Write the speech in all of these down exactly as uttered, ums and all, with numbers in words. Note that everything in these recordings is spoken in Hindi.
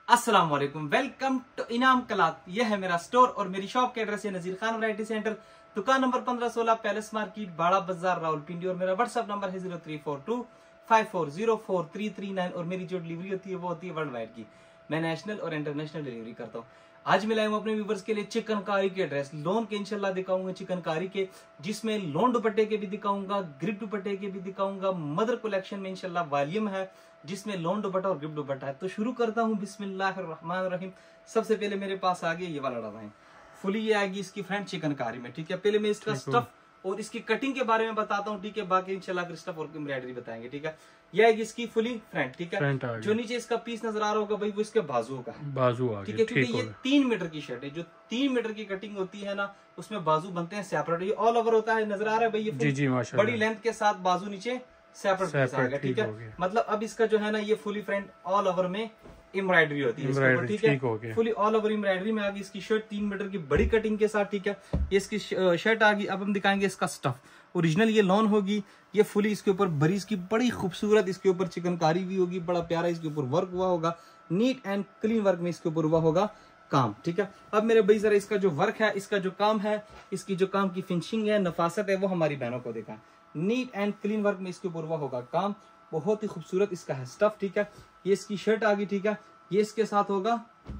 अस्सलाम वालेकुम, वेलकम टू इनाम कलात। यह है मेरा स्टोर और मेरी शॉप का एड्रेस है नजीर खान वैरायटी सेंटर, दुकान नंबर पंद्रह सोलह, पैलेस मार्केट, बाड़ा बाजार, रावलपिंडी। और मेरा व्हाट्सएप नंबर है zero three four two five four zero four three three nine. और मेरी जो डिलीवरी होती है वो होती है वर्ल्ड वाइड की। मैं नेशनल और इंटरनेशनल डिलीवरी करता हूँ। आज मैं लाया हूँ अपने व्यूवर्स के लिए चिकनकारी के ड्रेस, लोन के इंशाल्लाह दिखाऊंगा चिकनकारी के, जिसमें लोन दुपट्टे के भी दिखाऊंगा, ग्रिप दुपट्टे के भी दिखाऊंगा। मदर कलेक्शन में इंशाल्लाह वॉल्यूम है जिसमें लोन दुपट्टा और ग्रिप दुपट्टा है। तो शुरू करता हूँ बिस्मिल्लाहिर्रहमानिर्रहीम। सबसे पहले मेरे पास आ गया ये वाला डिजाइन, फुली ये आएगी इसकी फ्रंट चिकनकारी में। ठीक है, पहले मैं इसका स्टफ और इसकी कटिंग के बारे में बताता हूँ। ठीक है, बाकी इंशाल्लाह स्टफ और एम्ब्रॉयडरी बताएंगे। ठीक है, ये आएगी इसकी फुली फ्रंट। ठीक है, जो नीचे इसका पीस नजर आ रहा होगा भाई वो इसके बाजू का बाजू। ठीक है, क्योंकि ये तीन मीटर की शर्ट है। जो तीन मीटर की कटिंग होती है ना, उसमें बाजू बनते हैं सेपरेट। ये ऑल ओवर होता है, नजर आ रहा है भाई ये जी जी माशाल्लाह, बड़ी लेंथ के साथ बाजू नीचे सेपरेट पीस आ गया। ठीक है, मतलब अब इसका जो है ना ये फुली फ्रंट ऑल ओवर में एम्ब्रॉयडरी होती है। ठीक है, फुली ऑल ओवर एम्ब्रॉयडरी में आ गई इसकी शर्ट तीन मीटर की बड़ी कटिंग के साथ। ठीक है, ये इसकी शर्ट आ गई। अब हम दिखाएंगे इसका स्टफ। ओरिजिनल ये लॉन होगी, ये फुली इसके ऊपर बरीज की बड़ी खूबसूरत इसके ऊपर चिकनकारी भी होगी, बड़ा प्यारा इसके ऊपर वर्क हुआ होगा, नीट एंड क्लीन वर्क में इसके ऊपर हुआ होगा काम। ठीक है, अब मेरे भाई जरा इसका जो वर्क है, इसका जो काम है, इसकी जो काम की फिनिशिंग है, नफासत है, वो हमारी बहनों को देखा। नीट एंड क्लीन वर्क में इसके ऊपर हुआ होगा काम, बहुत ही खूबसूरत इसका है स्टफ। ठीक है, ये इसकी शर्ट आ गई। ठीक है, ये इसके साथ होगा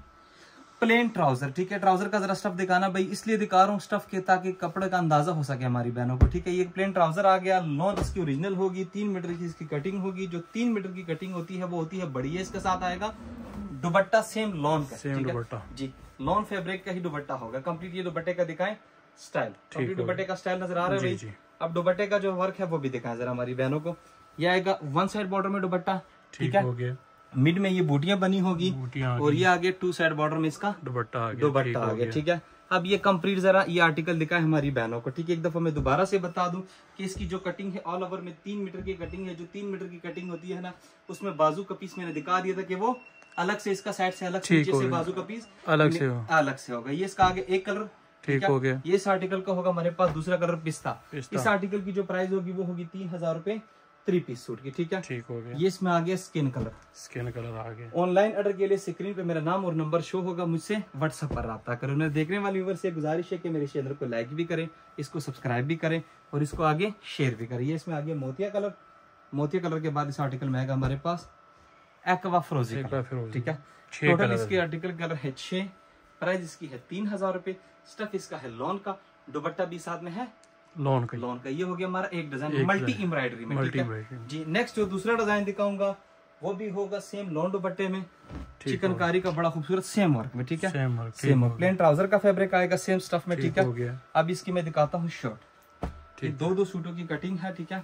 प्लेन ट्राउजर। ठीक है, ट्राउजर का जरा स्टफ दिखाना भाई, इसलिए दिखा रहा हूँ स्टफ के, ताकि कपड़े का अंदाजा हो सके हमारी बहनों को। ठीक है, ये प्लेन ट्राउजर आ गया। लॉन इसकी ओरिजिनल होगी, तीन मीटर की इसकी कटिंग होगी। जो तीन मीटर की कटिंग होती है वो होती है बड़ी है। इसके साथ आएगा दुपट्टा सेम लॉन का। सेम दुपट्टा जी, लॉन फैब्रिक का ही दुपट्टा होगा कंप्लीट। ये दुपट्टे का दिखाएं स्टाइल, कंप्लीट दुपट्टे का स्टाइल नजर आ रहा है भाई। अब दुपट्टे का जो वर्क है वो भी दिखाएं जरा हमारी बहनों को। ये आएगा वन साइड बॉर्डर में दुपट्टा। ठीक है, मिड में ये बूटियां बनी होगी और ये आगे टू साइड बॉर्डर में इसका दुपट्टा आ गया। दुपट्टा आ गया। ठीक है, अब ये कंप्लीट जरा ये आर्टिकल दिखा है हमारी बहनों को। ठीक है, एक दफा मैं दोबारा से बता दूं कि इसकी जो कटिंग है ऑल ओवर में तीन मीटर की कटिंग है। जो तीन मीटर की कटिंग होती है ना, उसमें बाजू का पीस मैंने दिखा दिया था कि वो अलग से, इसका साइड से अलग से, नीचे से बाजू का पीस अलग से अलग से होगा। ये इसका आगे एक कलर ठीक हो गया। ये इस आर्टिकल का होगा हमारे पास दूसरा कलर पिस्ता। इस आर्टिकल की जो प्राइस होगी वो होगी तीन हजार रुपए थ्री पीस सूट की। ठीक है, ठीक हो गया। ये इसमें आ गया स्किन कलर, स्किन कलर आ गया। ऑनलाइन ऑर्डर के लिए स्क्रीन पे मेरा नाम और नंबर शो होगा, मुझसे व्हाट्सएप पर रब्ता करें। उन्हें देखने वाले व्यूअर से गुजारिश है कि मेरे चैनल को लाइक भी करें, इसको सब्सक्राइब भी करें और इसको आगे शेयर भी करें। ये इसमें आ गया मोतिया कलर। मोतिया कलर के बाद इस आर्टिकल में आएगा हमारे पास एक्वा फ्रोजी। ठीक है, टोटल इसके आर्टिकल कलर है छह। प्राइस इसकी है तीन हजार रुपए। स्टफ इसका है लॉन का, दुपट्टा भी साथ में है लॉन का। लॉन का ये हो गया हमारा एक डिजाइन मल्टी एम्ब्रॉयडरी में। ठीक है जी, नेक्स्ट जो दूसरा डिजाइन दिखाऊंगा वो भी होगा सेम लॉन दुपट्टे में, चिकनकारी का बड़ा खूबसूरत सेम वर्क में। ठीक है, same work, same plain trouser का फैब्रिक आएगा सेम स्टफ में। ठीक है, अब इसकी मैं दिखाता हूँ शर्ट। दो दो सूटों की कटिंग है। ठीक है,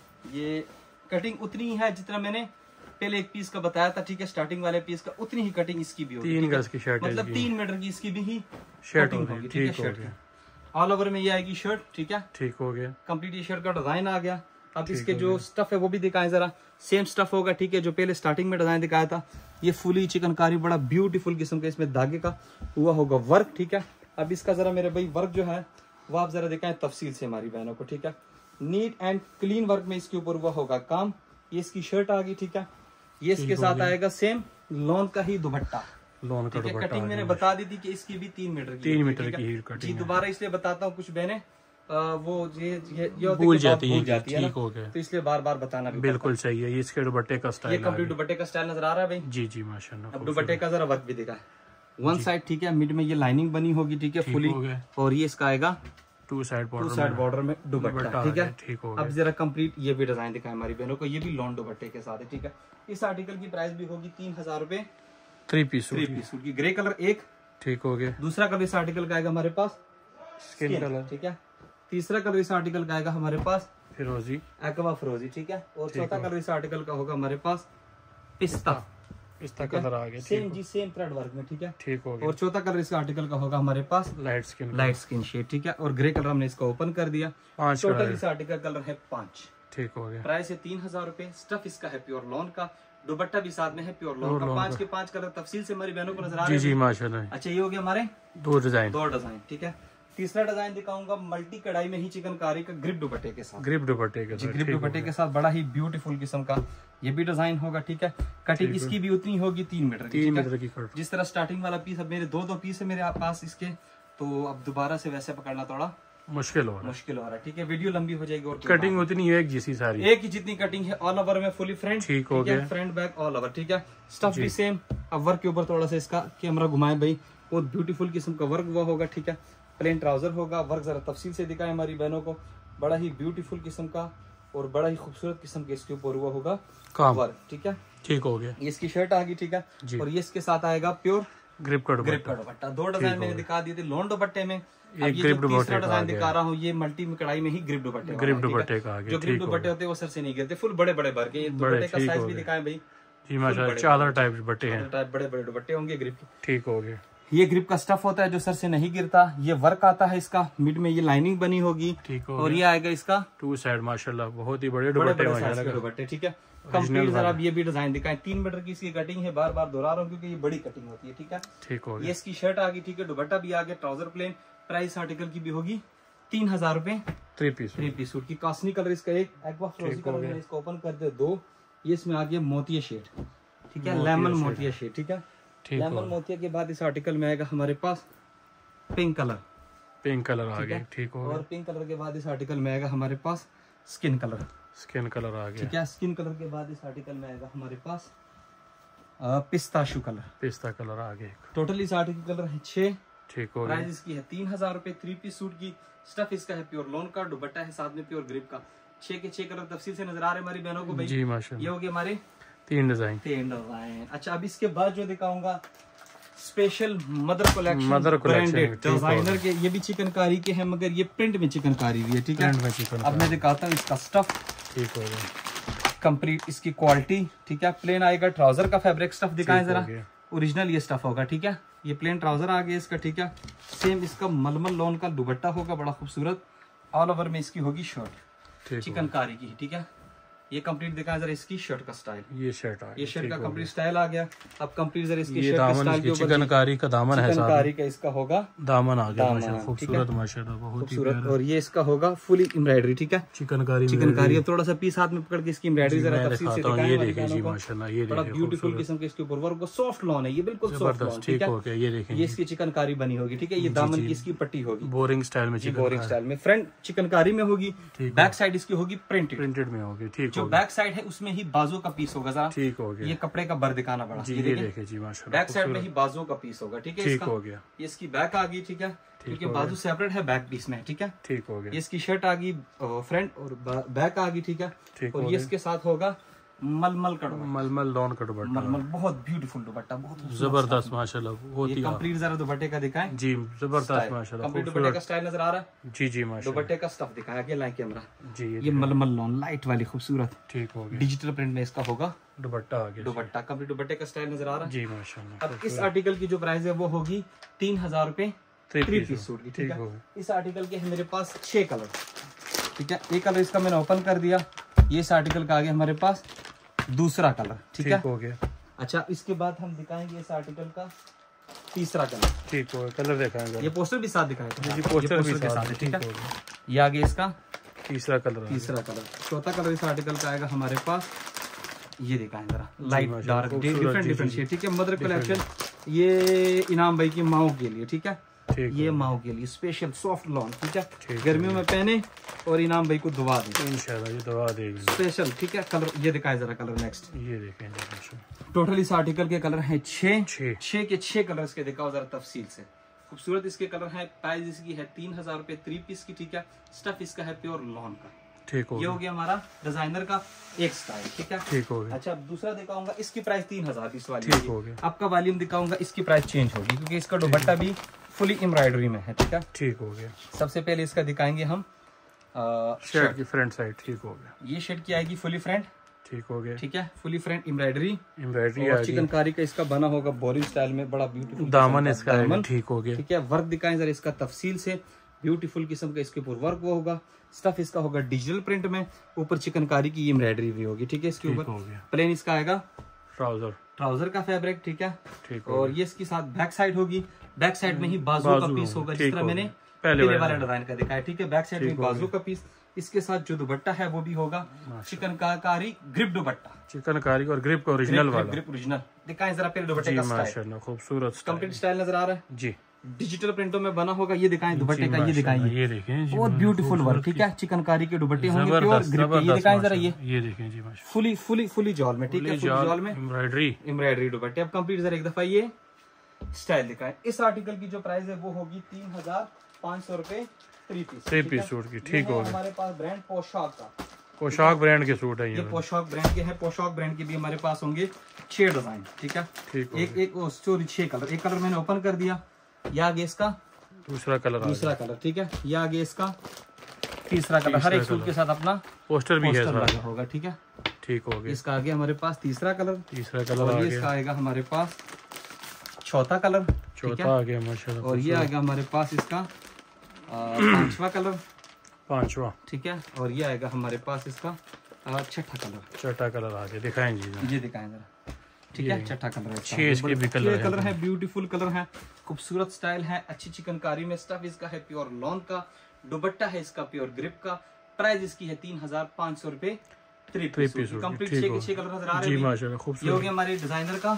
ये कटिंग उतनी ही है जितना मैंने पहले एक पीस का बताया था। ठीक है, स्टार्टिंग वाले पीस का उतनी ही कटिंग इसकी भी होगी। तीन गज की शर्ट, मतलब तीन मीटर की इसकी भी ही शर्ट होगी। ठीक है, शर्ट ऑल ओवर में ये आएगी शर्ट। ठीक है, ठीक हो गया। कंप्लीट ये शर्ट का डिजाइन आ गया। अब इसके जो स्टफ है वो भी दिखाएं जरा, सेम स्टफ होगा। ठीक है, जो पहले स्टार्टिंग में डिजाइन दिखाया था, ये फुली चिकनकारी बड़ा ब्यूटीफुल किस्म का इसमें धागे का हुआ होगा वर्क। ठीक है, अब इसका जरा मेरे भाई वर्क जो है वो आप जरा दिखाएं तफसील से हमारी बहनों को। ठीक है, नीट एंड क्लीन वर्क में इसके ऊपर हुआ होगा काम। ये इसकी शर्ट आ गई। ठीक है, ये इसके साथ आएगा सेम लॉन का ही दुपट्टा। लॉन का दुपट्टा कटिंग मैंने बता दी थी कि इसकी भी तीन मीटर की तीन मीटर की कटिंग जी। दोबारा इसलिए बताता हूँ, कुछ बहने वो ये ये, ये भूल जाती है, जाती है ठीक हो गया, तो इसलिए बार बार बताना भी बिल्कुल सही है। ये इसके दुपट्टे का स्टाइल, ये कंप्लीट दुपट्टे का स्टाइल नजर आ रहा है भाई। जी जी माशाल्लाह। अब दुपट्टे का जरा वर्क भी देखा है वन साइड। ठीक है, मिड में ये लाइनिंग बनी होगी। ठीक है, फुली, और ये इसका आएगा two side border, two side border में दुपट्टा। ठीक है, ठीक हो गया। अब जरा कंप्लीट ये भी डिजाइन दिखाए हमारी बहनों को, ये भी लॉन दुपट्टे के साथ है। ठीक है, इस आर्टिकल की प्राइस भी होगी तीन हजार रुपए three piece three piece suit की। ग्रे कलर एक ठीक हो गया। दूसरा कलर इस आर्टिकल का आएगा हमारे पास स्किन कलर। ठीक है, तीसरा कलर इस आर्टिकल का आएगा हमारे पास फिरोजी, एक्वा फिरोजी। ठीक है, और चौथा कलर इस आर्टिकल का होगा हमारे पास पिस्ता। पिस्ता कलर आ गया सेम जी, सेम थ्रेड वर्क में। ठीक है, ठीक हो गया। और चौथा कलर इस आर्टिकल का होगा हमारे पास light skin, light skin shade. ठीक है, और ग्रे कलर हमने इसका ओपन कर दिया। पांच टोटल इस आर्टिकल कलर है पांच। ठीक हो गया। प्राइस है तीन हजार रुपए। स्टफ इसका है प्योर लॉन का, दुपट्टा भी साथ में है प्योर लॉन का। पांच के पांच कलर तफसील से हमारी बहनों को नजर आ रहे हैं जी जी माशाल्लाह। अच्छा, ये हो गया हमारे दो डिजाइन, दो डिजाइन। ठीक है, तीसरा डिजाइन दिखाऊंगा मल्टी कढ़ाई में ही चिकनकारी का ग्रिप दुपट्टे के साथ। ग्रिप दुपट्टे के साथ ग्रिप दुपट्टे के साथ बड़ा ही ब्यूटीफुल किस्म का ये भी डिजाइन होगा। ठीक है, कटिंग इसकी भी उतनी होगी तीन मीटर की। तीन मीटर की कट। जिस तरह स्टार्टिंग वाला पीस, अब मेरे दो दो पीस है मेरे पास इसके, तो अब दोबारा से वैसे पकड़ना थोड़ा मुश्किल हो रहा है मुश्किल हो रहा है। ठीक है, वीडियो लंबी हो जाएगी और कटिंग उतनी एक जैसी सारी एक ही जितनी कटिंग है, ऑल ओवर में फुली फ्रंट। ठीक हो गया, फ्रंट बैक ऑल ओवर। ठीक है, स्टफ भी सेम। अब वर्क के ऊपर थोड़ा सा इसका कैमरा घुमाए भाई, बहुत ब्यूटीफुल किस्म का वर्क हुआ होगा। ठीक है, प्लेन ट्राउजर होगा। वर्क जरा तफसील से दिखाए हमारी बहनों को, बड़ा ही ब्यूटीफुल किस्म का और बड़ा ही खूबसूरत किस्म के इसके ऊपर हुआ होगा वर्क। ठीक है, ठीक हो गया। ये इसकी शर्ट आ गई। ठीक है, और ये इसके साथ आएगा प्योर ग्रिप का ग्रिप का दुपट्टा। दो डिजाइन मैंने दिखा दिए थे लोन दुपट्टे में। एक ग्रिप दुपट्टे डिजाइन दिखा रहा हूँ, ये मल्टी में कढ़ाई में ही ग्रिप दुपट्टे ग्रिप दुपट्टे का आगे। जो ग्रिप दुपट्टे होते हैं वो सर से नहीं गिरते, फुल बड़े बड़े भर के। दुपट्टे का साइज भी दिखाएं भाई जी माशाल्लाह, चादर टाइप दुपट्टे हैं, टाइप बड़े बड़े दुपट्टे होंगे ग्रिप के। ठीक हो गया। ये ग्रिप का स्टफ होता है जो सर से नहीं गिरता। ये वर्क आता है इसका, मिड में ये लाइनिंग बनी होगी। ठीक हो और ये आएगा इसका टू साइड माशाल्लाह, बहुत ही बड़े दुपट्टे दुपट्टे। ठीक है, कंप्लीट जरा ये भी डिजाइन दिखाएं। तीन मीटर की इसकी कटिंग है, बार बार दोहरा रहा हूँ क्योंकि ये बड़ी कटिंग होती है। ठीक है, ठीक हो गया। ये इसकी शर्ट आ गई। ठीक है, दुपट्टा भी आ गया, ट्राउजर प्लेन। प्राइस आर्टिकल की भी होगी तीन हजार रूपए three piece three piece suit की। कास्नी कलर इसका एक, एक्वा फ्रोजी कलर मैंने इसको ओपन कर दे दो। ये इसमें आ गया मोतिया शेड। ठीक है, लेमन मोतिया शेड। ठीक है, लेमन मोतिया के बाद इस आर्टिकल में आएगा हमारे पास पिंक कलर। पिंक कलर आ गया। ठीक हो गया। और पिंक कलर के बाद इस आर्टिकल में आएगा हमारे पास स्किन कलर। स्किन कलर आ गया। ठीक है, स्किन कलर के बाद इस आर्टिकल में आएगा हमारे पास पिस्ताशु कलर। पिस्ता कलर आ गया। टोटल इस आर्टिकल कलर है छह। ठीक हो गया। प्राइस इसकी है तीन हजार रूपए थ्री पीस सूट की। स्टफ इसका है प्योर लोन का, दुपट्टा है साथ में प्योर ग्रिप का। छह के छह कलर तफसील से नजर आ रहे हैं हमारी बहनों को भाई जी माशाल्लाह। ये हो गए हमारे तीन डिजाइन तीन डिजाइन। अच्छा, अब इसके बाद जो दिखाऊंगा special mother collection, mother branded designer के। ये भी चिकनकारी के हैं मगर ये प्रिंट में चिकनकारी भी है। ठीक है, अब मैं दिखाता हूँ इसका स्टफ। ठीक हो गया, कंप्लीट इसकी क्वालिटी। ठीक है, प्लेन आएगा, ट्राउजर का फैब्रिक स्टफ दिखाएं जरा। ओरिजिनल ये स्टफ होगा। ठीक है, ये प्लेन ट्राउजर आ गया इसका। ठीक है, सेम इसका मलमल लोन का दुपट्टा होगा, बड़ा खूबसूरत। ऑल ओवर में इसकी होगी शर्ट चिकनकारी की। ठीक है, ये कंप्लीट दिखाया जरा इसकी शर्ट का स्टाइल। ये शर्ट आ ये शर्ट का कंप्लीट स्टाइल आ गया। अब कंप्लीट जरा इसकी ये शर्ट दामन, का स्टाइल के ऊपर चिकनकारी का दामन है, चिकनकारी का इसका होगा दामन आ गया माशाल्लाह, खूबसूरत माशाल्लाह, बहुत ही खूबसूरत। और ये इसका होगा फुली एम्ब्रॉयडरी। ठीक है, चिकनकारी चिकनकारी। अब थोड़ा सा पीस हाथ में पकड़ के इसकी एम्ब्रॉयडरी जरा तफसील से दिखाएं। ये देखिए जी माशाल्लाह, ये बड़ा ब्यूटीफुल किस्म के इसके ऊपर वर्क, सॉफ्ट लॉन है ये, बिल्कुल सॉफ्ट लॉन। ठीक है, ये देखिए ये इसकी चिकनकारी बनी होगी। ठीक है, ये दामन की इसकी पट्टी होगी बोरिंग स्टाइल में, बोरिंग स्टाइल में। फ्रंट चिकनकारी में होगी, बैक साइड इसकी होगी प्रिंटेड प्रिंटेड में होगी। ठीक, जो बैक साइड है उसमें ही बाजू का पीस होगा जरा। ठीक हो गया, ये कपड़े का बर दिखाना पड़ा जी, ये देखिए जी माशाल्लाह, बैक साइड में ही बाजू का पीस होगा। ठीक है, ठीक हो गया। ये इसकी बैक आ गई। ठीक है, क्योंकि बाजू सेपरेट है बैक पीस में। ठीक है, ठीक हो गया। ये इसकी शर्ट आ गई फ्रंट और बैक आ गई। ठीक है, और ये इसके साथ होगा मलमल का दुपट्टा, मलमल लॉन का दुपट्टा, मलमल बहुत ब्यूटीफुल दुपट्टा, बहुत जबरदस्त माशाल्लाह, बहुत ही कंप्लीट। जरा दुपट्टे का दिखाएं जी, जबरदस्त माशाल्लाह, कंप्लीट दुपट्टे का स्टाइल नजर आ रहा है जी जी माशाल्लाह। दुपट्टे का स्टफ दिखाया गया लाइक कैमरा जी, ये मलमल लॉन लाइट वाली खूबसूरत। ठीक हो गया, डिजिटल प्रिंट में इसका होगा दुपट्टा आ गया, दुपट्टा कंप्लीट दुपट्टे का स्टाइल नजर आ रहा है जी माशाल्लाह। अब इस आर्टिकल की जो प्राइस है वो होगी तीन हजार रूपए थ्री पीस सूट की। ठीक है, इस आर्टिकल के है मेरे पास छह कलर। ठीक है, एक कलर इसका मैंने ओपन कर दिया, ये इस आर्टिकल का आगे हमारे पास दूसरा कलर। ठीक है, हो गया। अच्छा, इसके बाद हम दिखाएंगे इस आर्टिकल का तीसरा कलर। ठीक हो गया, कलर दिखाएंगे, ये पोस्टर भी साथ दिखाएगा जी, पोस्टर भी के साथ है। ठीक है, ये आगे इसका तीसरा कलर तीसरा कलर। चौथा कलर इस आर्टिकल का आएगा हमारे पास, ये दिखाएं जरा light dark different different shade. ठीक है, मदर कलेक्शन ये इनाम भाई की माओ के लिए। ठीक है, ये माओ के लिए स्पेशल सॉफ्ट लॉन। ठीक है, गर्मियों में पहने और इनाम भाई को दुआ दे इंशाल्लाह, ये दुआ देगी स्पेशल। ठीक है, कलर ये दिखाए जरा कलर नेक्स्ट, ये देखें। टोटल इस आर्टिकल के कलर हैं छह छह छह के छह कलर इसके दिखाओ जरा तफसील से। खूबसूरत इसके कलर है। प्राइस इसकी है तीन हजार रूपए थ्री पीस की। ठीक है, स्टफ इसका है प्योर लॉन का। ठीक हो ये हो गया हमारा डिजाइनर का एक स्टाइल। ठीक है, ठीक हो गया। अच्छा, दूसरा दिखाऊंगा, इसकी प्राइस तीन हजार इस वाली। ठीक हो गया। आपका वॉल्यूम दिखाऊंगा, इसकी प्राइस चेंज होगी क्योंकि इसका दुपट्टा भी फुली एम्ब्रॉयडरी में है। ठीक है, ठीक हो गया। सबसे पहले इसका दिखाएंगे हम शर्ट की फ्रंट साइड। ठीक हो गया, ये शर्ट की आएगी फुली फ्रंट। ठीक हो गया, ठीक है, फुली फ्रंट एम्ब्रॉयडरी एम्ब्रॉयडरी और चिकनकारी का इसका बना होगा बोरिंग स्टाइल में, बड़ा ब्यूटीफुल दामन इसका है। ठीक हो गया। ठीक है, वर्क दिखाएं जरा इसका तफसील से, ब्यूटीफुल किस्म का इसके ऊपर वर्क वो होगा। स्टफ इसका होगा डिजिटल प्रिंट में, ऊपर चिकनकारी की एम्ब्रॉयडरी भी होगी। ठीक है, इसके ऊपर प्लेन इसका आएगा ट्राउजर ट्राउजर का फैब्रिक। ठीक है, ठीक और ये इसकी साथ बैक साइड होगी, बैक साइड में ही बाजू का पीस होगा, जिस तरह मैंने पहले वाला डिजाइन का दिखाया, ठीक है। बैक साइड में बाजू का पीस, इसके साथ जो दुपट्टा है वो भी होगा चिकनकारी ग्रिप दुपट्टा, चिकनकारी और ग्रिप का ओरिजिनल वाला, ग्रिप ओरिजिनल। दिखाएं जरा पहले दुपट्टे का स्टाइल, खूबसूरत कंप्लीट स्टाइल नजर आ रहा है जी, डिजिटल प्रिंटों में बना होगा। ये दिखाएं दुपट्टे का, ये दिखाएं, ये देखें बहुत ब्यूटीफुल वर्क, ठीक है। चिकनकारी के दुपट्टे होंगे प्योर ग्रिप, ये दिखाएं जरा, ये ये देखें जी, फुली फुली फुली जॉल में, ठीक है। फुली जॉल में एम्ब्रॉयडरी एम्ब्रॉयडरी दुपट्टे। अब कंप्लीट जरा एक दफा ये स्टाइल दिखाएं। इस आर्टिकल की जो प्राइस है वो होगी तीन हजार पाँच सौ रुपए three piece, three piece suit की, ठीक हो गया। हमारे पास ब्रांड पोशाक का, पोशाक ब्रांड के सूट है ये, ये पोशाक ब्रांड के हैं। पोशाक ब्रांड के भी हमारे पास होंगे छह डिजाइन, ठीक है। ठीक एक एक सॉरी छह कलर, एक कलर मैंने ओपन कर दिया, ये आगे इसका दूसरा कलर, दूसरा कलर, ठीक है। ये आगे इसका तीसरा कलर, हर एक सूट के साथ अपना पोस्टर भी है होगा, ठीक है। ठीक हो गया। इसका आगे हमारे पास तीसरा कलर, तीसरा कलर, और इसका आएगा हमारे पास चौथा कलर, चौथा आ गया माशाल्लाह। और ये आएगा हमारे पास इसका पांचवा कलर, पांचवा, ठीक है। और ये आएगा हमारे पास इसका छठा कलर, छठा कलर आ गया। दिखाएं जी, ये दिखाएं जरा, ठीक है। छठा कलर, छह इसके भी कलर कलर है, ब्यूटीफुल कलर है, खूबसूरत स्टाइल है, अच्छी चिकनकारी में। स्टफ इसका है प्योर लॉन का, दुपट्टा है इसका प्योर ग्रिप का। प्राइस इसकी है तीन हजार पाँच सौ रुपए थ्री पीस। कंप्लीट छह के छह कलर नजर आ रहे हैं, ये हो गया हमारे डिजाइनर का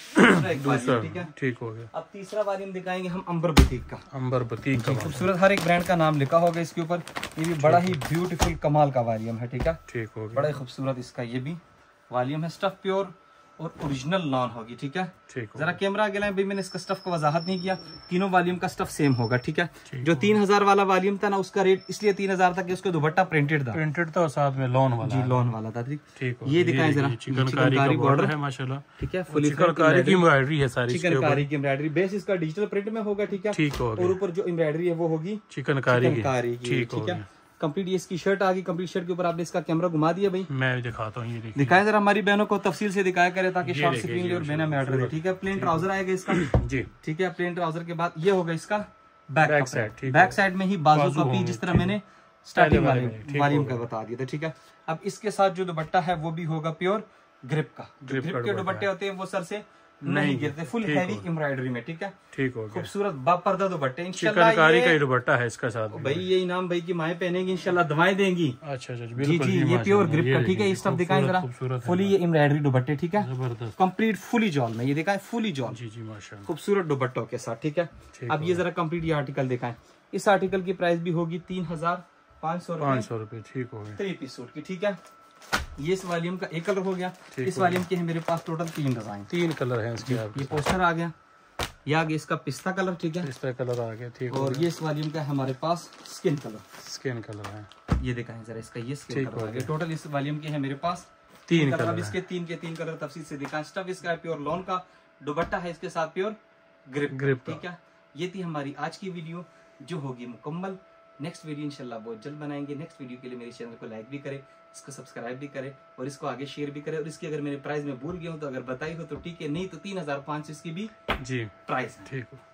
दूसरा, ठीक है। ठीक हो गया। अब तीसरा वाली हम दिखाएंगे हम अंबर बुटीक का, अंबर बुटीक का खूबसूरत, हर एक ब्रांड का नाम लिखा होगा इसके ऊपर। ये भी बड़ा ही ब्यूटीफुल कमाल का वॉल्यूम है, ठीक है। ठीक हो गया, बड़ा ही खूबसूरत इसका ये भी वॉल्यूम है। स्टफ प्योर और ओरिजिनल लॉन होगी, ठीक है। ठीक जरा कैमरा आगे लाएं भाई, मैंने इसका स्टफ का वजाहत नहीं किया। तीनों वॉल्यूम का स्टफ सेम होगा, ठीक है। जो तीन हजार वाला वॉल्यूम था ना, उसका रेट इसलिए तीन हजार था कि उसका दुपट्टा प्रिंटेड था, प्रिंटेड था और साथ में लॉन वाला, जी लॉन वाला था, ठीक। ठीक हो, ये दिखाएं जरा, चिकनकारी बॉर्डर है माशाल्लाह, ठीक है। फुली चिकनकारी की एम्ब्रॉयडरी है सारी, चिकनकारी की एम्ब्रॉयडरी। बेस इसका डिजिटल प्रिंट में होगा, ठीक है। ठीक हो गया। और ऊपर जो एम्ब्रॉयडरी है वो होगी चिकनकारी की, ठीक है। कंप्लीट ये इसकी शर्ट आ गई, कंप्लीट शर्ट के ऊपर आपने इसका कैमरा घुमा दिया भाई, मैं भी दिखाता हूँ, ये देखिए। दिखाएं जरा हमारी बहनों को तफसील से दिखाया करे ताकि शॉर्ट स्क्रीन और बहना में ऑर्डर दे, ठीक है। प्लेन ट्राउजर आएगा इसका जी, ठीक है। प्लेन ट्राउजर के बाद ये होगा इसका back, back side, back side में ही बाजू का पीस, जिस तरह मैंने स्टार्टिंग वॉल्यूम का बता दिया था, ठीक है। अब इसके साथ जो दुपट्टा है वो भी होगा प्योर ग्रिप का। जो ग्रिप के दुपट्टे होते हैं वो सर से नहीं गिरते, फुल हैवी एम्ब्रॉयडरी में, ठीक है। ठीक हो गया। खूबसूरत बापर्दा दुपट्टे, चिकनकारी का दुपट्टा है इसका साथ भाई। ये इनाम भाई की माएँ पहनेंगी, इंशाल्लाह दवाएं देंगी। अच्छा अच्छा, जी जी, ये प्योर ग्रिप का, ठीक है। ये स्टफ दिखाएं जरा, फुली ये एम्ब्रॉयडरी दुपट्टे, ठीक है। जबरदस्त, कंप्लीट फुली जॉल में, ये दिखाएं फुली जॉल, जी जी माशाल्लाह, खूबसूरत दुपट्टों के साथ, ठीक है। अब ये जरा कंप्लीट ये आर्टिकल दिखाएं। इस आर्टिकल की प्राइस भी होगी तीन हजार पाँच सौ पाँच सौ रुपए, ठीक हो गया। थ्री पीस सूट की, ठीक है। ये इस वॉल्यूम का एक कलर हो गया। इस वॉल्यूम के है मेरे पास टोटल तीन डिजाइन, तीन कलर हैं इसके। ये पोस्टर आ गया, ये आगे इसका पिस्ता कलर, ठीक है। पिस्ता कलर आ गया, ठीक। और ये इस वॉल्यूम का है हमारे पास स्किन कलर, स्किन कलर है, ये दिखाएं जरा इसका, ये स्किन कलर आ गया। टोटल इस वॉल्यूम के है मेरे पास तीन कलर। कलर। अब इसके तीन के तीन कलर तफसील से दिखाएं। स्टफ इसका है प्योर लॉन का, दुपट्टा है इसके साथ प्योर ग्रिप ग्रिप, ठीक है। ये थी हमारी आज की वीडियो जो होगी मुकम्मल। नेक्स्ट वीडियो इंशाल्लाह बहुत जल्द बनाएंगे। नेक्स्ट वीडियो के लिए मेरे चैनल को लाइक भी करें, इसको सब्सक्राइब भी करें और इसको आगे शेयर भी करें। और इसकी अगर मैंने प्राइस में भूल गया हूँ तो अगर बताई हो तो ठीक है, नहीं तो तीन हजार पाँच सौ इसकी भी जी प्राइस है। ठीक हो।